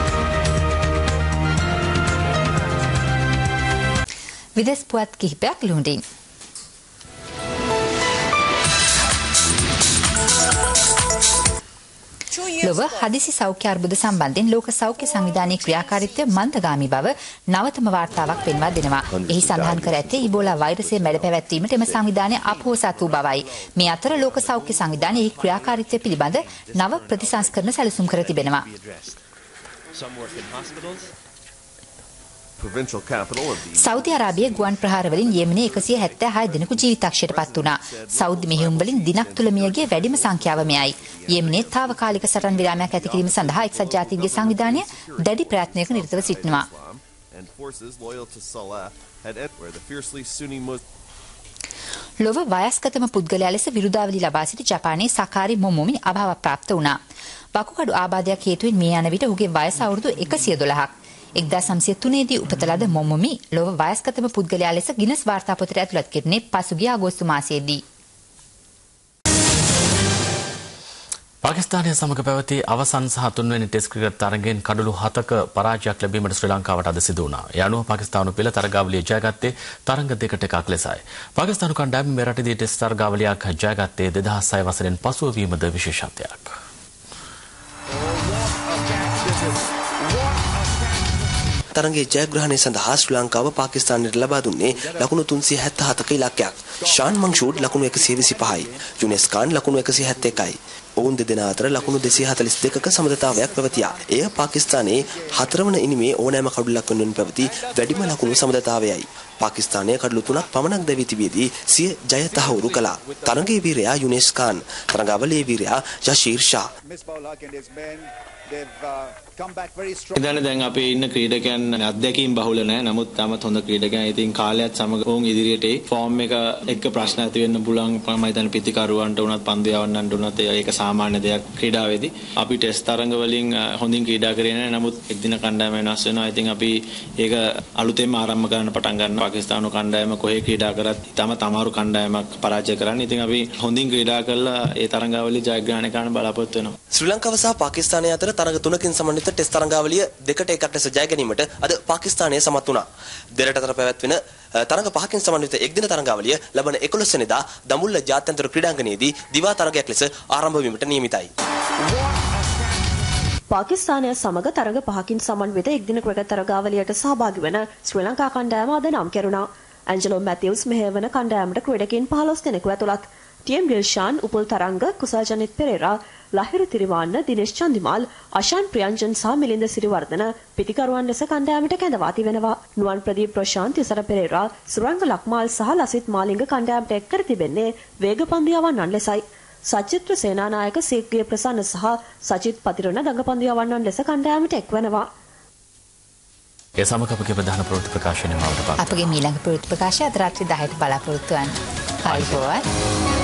විදෙස් පුවත් කිහිපයක් ලුණ්ඩින්. ලොව හදිසි සෞඛ්‍ය අර්බුද සම්බන්ධයෙන් ලෝක සෞඛ්‍ය සංවිධානයේ ක්‍රියාකාරීත්වය මන්දගාමී බව නවතම වාර්තාවක් පෙන්වා දෙනවා. එහි සඳහන් කර ඇත්තේ ඉබෝලා වෛරසය මැඩ පැවැත්වීමට එම සංවිධානය අපොහොසත් වූ බවයි. මේ අතර ලෝක සෞඛ්‍ය සංවිධානයේ එහි ක්‍රියාකාරීත්වය පිළිබඳ නව ප්‍රතිසංස්කරණ සැලසුම් කර තිබෙනවා. සෞදි අරාබියේ ගුවන් ප්‍රහාර වලින් යෙමෙනයේ එකසිය හැත්තෑ හය දෙනෙකු ජීවිතක්ෂයට පත් වුණා. සෞදි මෙහෙයුම් වලින් දිනක් තුල මිය ගිය වැඩිම සංඛ්‍යාව මෙයයි. යෙමෙනයේ తాවකාලික සටන් විරාමයක් ඇති කිරීම සඳහා එක්සත් ජාතීන්ගේ සංවිධානය දැඩි ප්‍රයත්නයක නිරතව සිටිනවා. ලොව වයස්ගතම පුද්ගලයා ලෙස විරුදාවලි ලබා සිටි ජපානයේ සකාරි මොමොමි අභාවප්‍රාප්ත වුණා. වකුගඩු ආබාධයක් හේතුවෙන් මිය යන විට ඔහුගේ වයස අවුරුදු එකසිය දොළහක්. එක්දාස් නවසිය තුනේ දී උපත ලද මොමොමි ලොව වයස්ගතම පුද්ගලයා ලෙස ගිනස් වාර්තා පොතට ඇතුළත් කෙරුණේ පසුගිය අගෝස්තු මාසයේදී. පාකිස්තානය සමග පැවති අවසන් සහ තුන්වෙනි ටෙස්ට් ක්‍රිකට් තරගයෙන් කඩලු හතක පරාජයක් ලැබීමට ශ්‍රී ලංකාවට අද සිදු වුණා. ඒ අනුව පාකිස්තානු පෙළ තරගාවලිය ජයගත්තේ තරඟ දෙකට එකක් ලෙසයි. පාකිස්තානු කණ්ඩායම මේ රටේදී ටෙස්ට් තරගාවලියක් ජයගත්තේ දෙදහස් හය වසරෙන් පසුව වීමද විශේෂත්වයක්. තරගයේ ජයග්‍රහණය සඳහා ශ්‍රී ලංකාව පාකිස්තානයට ලබා දුන්නේ ලකුණු තුන්සිය හැත්තෑ හතක ඉලක්කයක්. ෂාන් මංෂූඩ් ලකුණු එකසිය විසිපහයි. යුනෙස් ඛාන් ලකුණු එකසිය හැත්තෑ එකයි. ඔවුන් දෙදෙනා අතර ලකුණු දෙසිය හතළිස් දෙකක සමදතාවයක් පැවතියා. එය පාකිස්තානයේ හතරවන ඉනිමේ ඕනෑම කඩුලක් වෙනුවෙන් පැවති වැඩිම ලකුණු සමදතාවයයි. පාකිස්තානය කඩලු තුනක් පමණක් දැවී තිබියදී සිය ජය තහවුරු කළා. තරගයේ වීරයා යුනෙස් ඛාන්, තරගාවලියේ වීරයා යෂීර් ෂා. ඉතින් දැන් අපි ඉන්න ක්‍රීඩකයන් අත්දැකීම් බහුල නැහැ. නමුත් තාමත් හොඳ ක්‍රීඩකයන්. ඉතින් කාලයත් සමග ඔවුන් ඉදිරියට ඒ ෆෝම් එක එක්ක ප්‍රශ්න ඇති වෙන්න පුළුවන්. මම හිතන්නේ පිටිකරුවන්ට උනත් පන්දු යවන්නන්ට උනත් ඒක සාමාන්‍ය දෙයක් ක්‍රීඩාවේදී. අපි ටෙස්ට් තරඟ වලින් හොඳින් ක්‍රීඩා කරේ නැහැ. නමුත් එක්දින කණ්ඩායම වෙනස් වෙනවා. ඉතින් අපි ඒක අලුතෙන්ම ආරම්භ කරන්න පටන් ගන්නවා. පාකිස්තානු කණ්ඩායම කොහේ ක්‍රීඩා කරත් ඉතාමත් අමාරු කණ්ඩායමක් පරාජය කරන්න. ඉතින් අපි හොඳින් ක්‍රීඩා කරලා ඒ තරඟාවලිය ජයග්‍රහණය කරන්න බලාපොරොත්තු වෙනවා. ශ්‍රී ලංකාව සහ පාකිස්තානය අතර තරඟ තුනකින් සමන්විත ටෙස්ට් තරඟාවලිය දෙකට එකක් ලෙස ජය ගැනීමට අද පාකිස්තානය සමත් වුණා. දෙරට අතර පැවැත්වෙන තරඟ පහකින් සමන්විත එක්දින තරඟාවලිය ලබන එකොළොස් වෙනිදා දඹුල්ල ජාත්‍යන්තර ක්‍රීඩාංගණයේදී දිවා තරගයක් ලෙස ආරම්භ වීමට නියමිතයි. පාකිස්තානය සමග තරඟ පහකින් සමන්විත එක්දින ක්‍රිකට් තරගාවලියට සහභාගී වන ශ්‍රී ලංකා කණ්ඩායම අද නම් කෙරුණා. ඇන්ජලෝ මැතිව්ස් මෙහෙයවන කණ්ඩායමට ක්‍රීඩකින් පහළොස් දෙනෙකු ඇතුළත්. ටීඑම් ඩිල්ෂාන්, උපුල් තරංග, කුසල් ජනිත් පෙරේරා, ලහිරු තිරිවාන්න, දිනේෂ් චන්දිමාල්, අෂාන් ප්‍රියංජන් සහ මිලින්ද සිරිවර්ධන පිටිකරුවන් ලෙස කණ්ඩායමට කැඳවා තිබෙනවා. නුවන් ප්‍රදීප් ප්‍රශාන්ත්, තිසර පෙරේරා, සුරංග ලක්මාල් සහ ලසිත් මාලිංග කණ්ඩායමට එක් කර තිබෙන්නේ වේගපන්දු යවන්නන් ලෙසයි. සචිත්‍ර සේනානායක, සීග්‍රිය ප්‍රසන්න සහ සචිත් පතිරණ දඟපන්දු යවන්නන් ලෙස කණ්ඩායමට එක්වනවා. ඒ සමග අපගේ ප්‍රධාන ප්‍රවෘත්ති ප්‍රකාශනය මවට පත්. අපගේ ඊළඟ ප්‍රවෘත්ති ප්‍රකාශය අද රාත්‍රී දහයට බලාපොරොත්තු වන්න. ආයුබෝවන්.